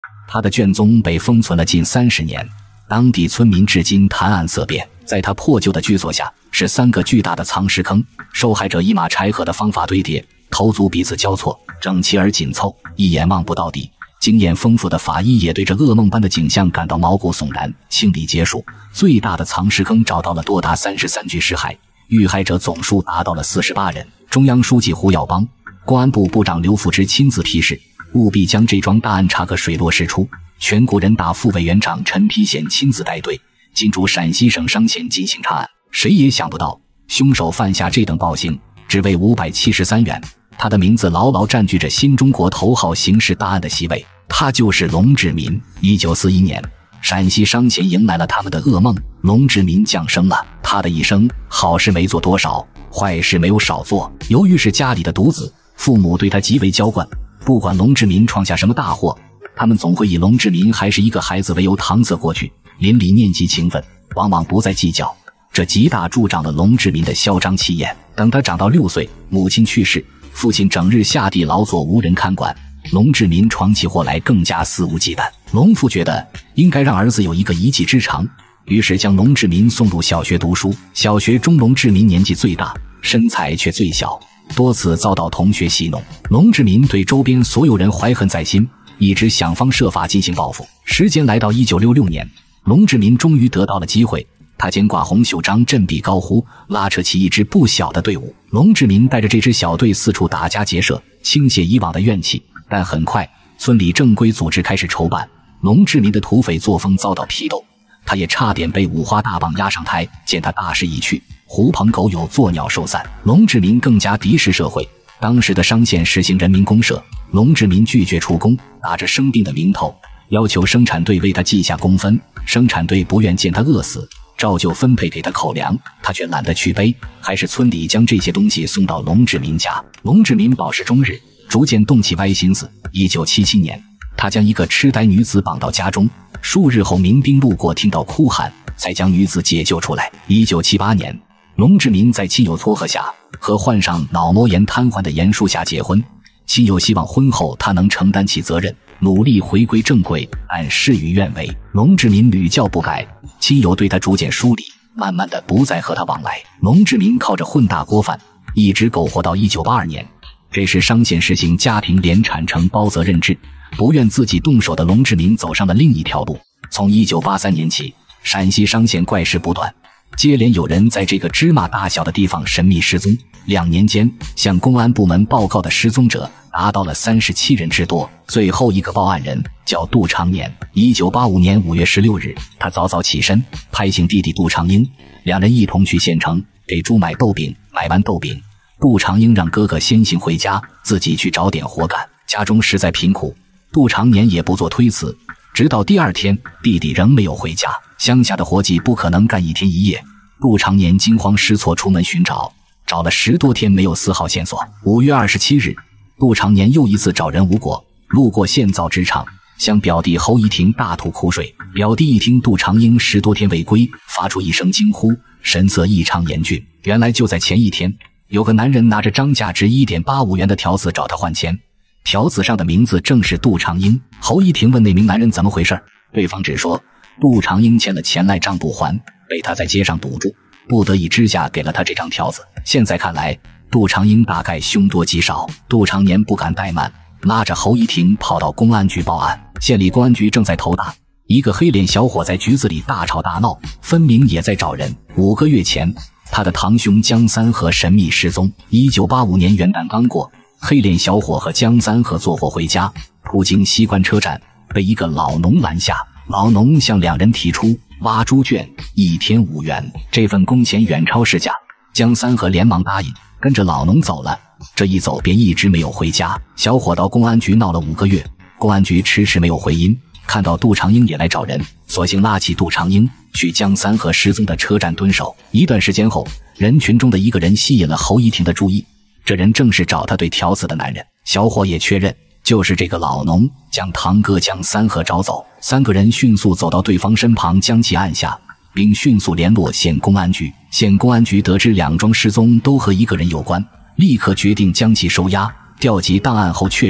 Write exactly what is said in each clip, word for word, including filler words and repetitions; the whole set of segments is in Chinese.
他的卷宗被封存了近三十年，当地村民至今谈案色变。在他破旧的居所下，是三个巨大的藏尸坑，受害者以马柴禾的方法堆叠，头足彼此交错，整齐而紧凑，一眼望不到底。经验丰富的法医也对这噩梦般的景象感到毛骨悚然。清理结束，最大的藏尸坑找到了多达三十三具尸骸，遇害者总数达到了四十八人。中央书记胡耀邦、公安部部长刘富之亲自批示，务必将这桩大案查个水落石出。全国人大副委员长陈丕显亲自带队进驻陕西省商县进行查案。谁也想不到，凶手犯下这等暴行，只为五百七十三元。他的名字牢牢占据着新中国头号刑事大案的席位，他就是龙志民。一九四一年，陕西商县迎来了他们的噩梦，龙志民降生了。他的一生，好事没做多少，坏事没有少做。由于是家里的独子，父母对他极为娇惯，不管龙志民创下什么大祸，他们总会以龙志民还是一个孩子为由搪塞过去，邻里念及情分，往往不再计较，这极大助长了龙志民的嚣张气焰。等他长到六岁，母亲去世，父亲整日下地劳作，无人看管，龙志民闯起祸来更加肆无忌惮。龙父觉得应该让儿子有一个一技之长，于是将龙志民送入小学读书。小学中，龙志民年纪最大，身材却最小，多次遭到同学戏弄。龙志民对周边所有人怀恨在心，一直想方设法进行报复。时间来到一九六六年，龙志民终于得到了机会，他肩挂红袖章，振臂高呼，拉扯起一支不小的队伍。龙志民带着这支小队四处打家劫舍，倾泻以往的怨气。但很快，村里正规组织开始筹办，龙志民的土匪作风遭到批斗，他也差点被五花大绑押上台。见他大势已去，狐朋狗友作鸟兽散，龙志民更加敌视社会。当时的商县实行人民公社，龙志民拒绝出工，打着生病的名头，要求生产队为他记下工分。生产队不愿见他饿死，照旧分配给他口粮，他却懒得去背，还是村里将这些东西送到龙志民家。龙志民饱食终日，逐渐动起歪心思。一九七七年，他将一个痴呆女子绑到家中，数日后民兵路过听到哭喊，才将女子解救出来。一九七八年，龙志民在亲友撮合下和患上脑膜炎瘫痪的严树霞结婚，亲友希望婚后他能承担起责任，努力回归正轨，按事与愿违。龙志民屡教不改，亲友对他逐渐疏离，慢慢的不再和他往来。龙志民靠着混大锅饭一直苟活到一九八二年。这时商县实行家庭联产承包责任制，不愿自己动手的龙志民走上了另一条路。从一九八三年起，陕西商县怪事不断，接连有人在这个芝麻大小的地方神秘失踪。两年间，向公安部门报告的失踪者达到了三十七人之多。最后一个报案人叫杜长年。一九八五年五月十六日，他早早起身，拍醒弟弟杜长英，两人一同去县城给猪买豆饼。买完豆饼，杜长英让哥哥先行回家，自己去找点活干。家中实在贫苦，杜长年也不做推辞。直到第二天，弟弟仍没有回家。乡下的活计不可能干一天一夜，杜长年惊慌失措出门寻找，找了十多天没有丝毫线索。五月二十七日，杜长年又一次找人无果，路过县造纸厂，向表弟侯一亭大吐苦水。表弟一听杜长英十多天未归，发出一声惊呼，神色异常严峻。原来就在前一天，有个男人拿着张价值 一点八五元的条子找他换钱，条子上的名字正是杜长英。侯一亭问那名男人怎么回事，对方只说杜长英欠了钱赖账不还，被他在街上堵住，不得已之下给了他这张条子。现在看来，杜长英大概凶多吉少。杜长年不敢怠慢，拉着侯一亭跑到公安局报案。县里公安局正在头大，一个黑脸小伙在局子里大吵大闹，分明也在找人。五个月前，他的堂兄江三河神秘失踪。一九八五年元旦刚过，黑脸小伙和江三河坐火回家，途经西关车站，被一个老农拦下。老农向两人提出挖猪圈一天五元，这份工钱远超市价。江三河连忙答应，跟着老农走了。这一走便一直没有回家。小伙到公安局闹了五个月，公安局迟迟没有回音。看到杜长英也来找人，索性拉起杜长英去江三河失踪的车站蹲守。一段时间后，人群中的一个人吸引了侯一亭的注意，这人正是找他对条子的男人。小伙也确认就是这个老农将堂哥江三河找走。三个人迅速走到对方身旁，将其按下，并迅速联络县公安局。县公安局得知两桩失踪都和一个人有关，立刻决定将其收押。调集档案后确认，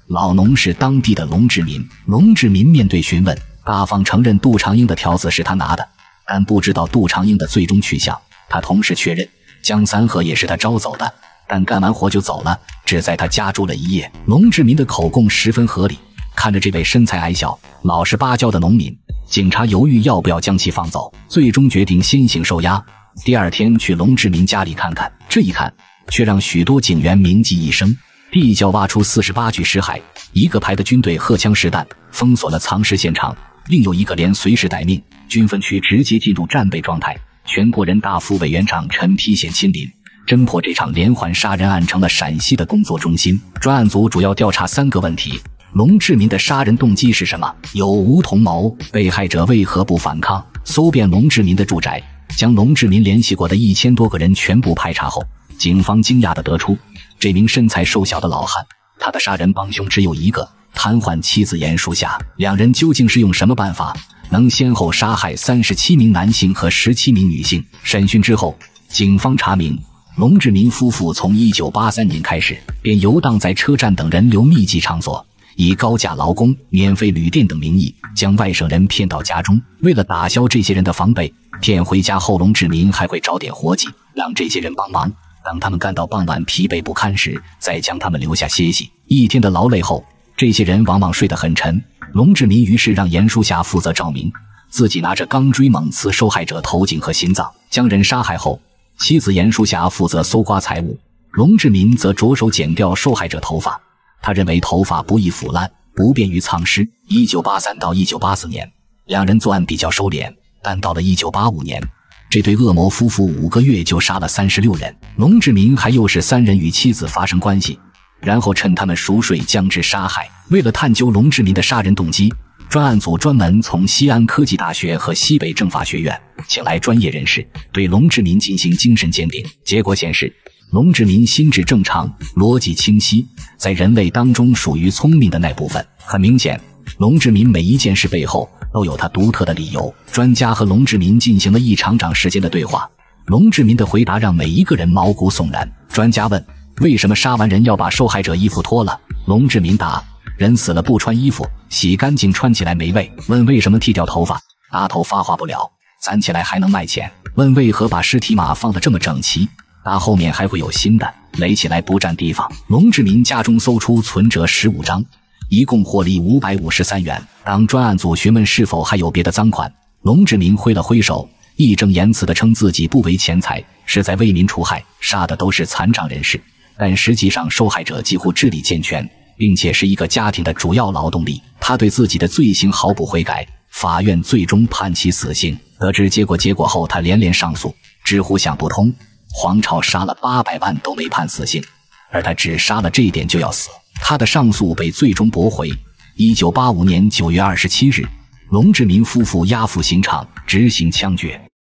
老农是当地的龙志民。龙志民面对询问，大方承认杜长英的条子是他拿的，但不知道杜长英的最终去向。他同时确认江三河也是他招走的，但干完活就走了，只在他家住了一夜。龙志民的口供十分合理。看着这位身材矮小、老实巴交的农民，警察犹豫要不要将其放走，最终决定先行收押。第二天去龙志民家里看看，这一看却让许多警员铭记一生。地窖挖出四十八具尸骸，一个排的军队荷枪实弹封锁了藏尸现场，另有一个连随时待命，军分区直接进入战备状态。全国人大副委员长陈丕显亲临，侦破这场连环杀人案成了陕西的工作中心。专案组主要调查三个问题：龙志民的杀人动机是什么？有无同谋？被害者为何不反抗？搜遍龙志民的住宅，将龙志民联系过的一千多个人全部排查后，警方惊讶地得出，这名身材瘦小的老汉，他的杀人帮凶只有一个，瘫痪妻子严淑霞。两人究竟是用什么办法，能先后杀害三十七名男性和十七名女性？审讯之后，警方查明，龙志民夫妇从一九八三年开始便游荡在车站等人流密集场所，以高价劳工、免费旅店等名义将外省人骗到家中。为了打消这些人的防备，骗回家后龙志民还会找点活计让这些人帮忙，当他们干到傍晚疲惫不堪时，再将他们留下歇息。一天的劳累后，这些人往往睡得很沉。龙志民于是让严淑霞负责照明，自己拿着钢锥猛刺受害者头颈和心脏。将人杀害后，妻子严淑霞负责搜刮财物，龙志民则着手剪掉受害者头发。他认为头发不易腐烂，不便于藏尸。一九八三到一九八四年，两人作案比较收敛，但到了一九八五年，这对恶魔夫妇五个月就杀了三十六人。龙志民还诱使三人与妻子发生关系，然后趁他们熟睡将之杀害。为了探究龙志民的杀人动机，专案组专门从西安科技大学和西北政法学院请来专业人士，对龙志民进行精神鉴定。结果显示，龙志民心智正常，逻辑清晰，在人类当中属于聪明的那部分。很明显，龙志民每一件事背后都有他独特的理由。专家和龙志民进行了一长长时间的对话，龙志民的回答让每一个人毛骨悚然。专家问，为什么杀完人要把受害者衣服脱了？龙志民答，人死了不穿衣服，洗干净穿起来没味。问为什么剃掉头发？答，头发化不了，攒起来还能卖钱。问为何把尸体码放得这么整齐？答，后面还会有新的，垒起来不占地方。龙志民家中搜出存折十五张，一共获利五百五十三元。当专案组询问是否还有别的赃款，龙志民挥了挥手，义正言辞地称自己不为钱财，是在为民除害，杀的都是残障人士。但实际上受害者几乎智力健全，并且是一个家庭的主要劳动力。他对自己的罪行毫不悔改，法院最终判其死刑。得知结果结果后，他连连上诉，知乎想不通，黄巢杀了八百万都没判死刑，而他只杀了这一点就要死。他的上诉被最终驳回。一九八五年九月二十七日，龙志民夫妇押赴刑场执行枪决。